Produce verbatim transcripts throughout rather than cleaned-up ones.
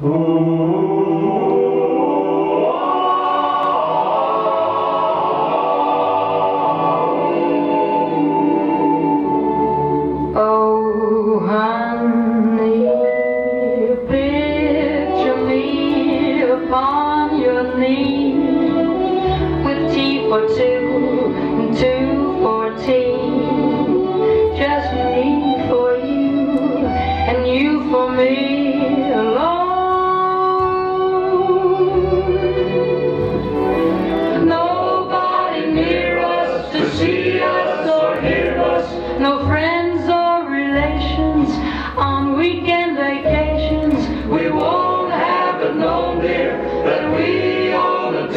Oh, honey, picture me upon your knee, with tea for two and two for tea, just me for you and you for me alone. Nobody near us to see us or hear us, no friends or relations on weekend vacations. We won't have it known, dear, that we own a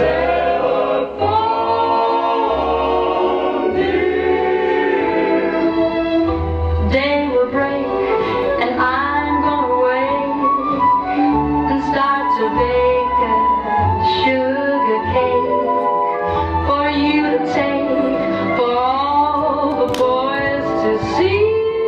telephone, dear. Day will break and I'm gonna wake and start to bake a sugar cake for you to take, for all the boys to see.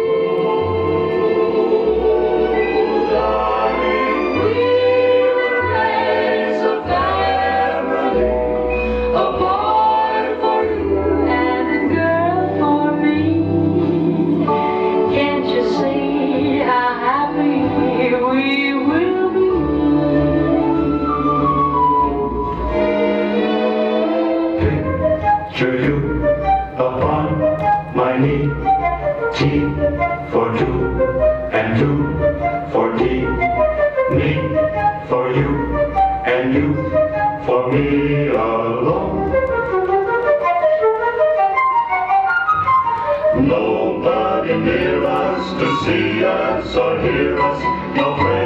Picture you upon my knee, tea for two and two for tea, me for you and you for me alone. Nobody near us to see us or hear us, no friends.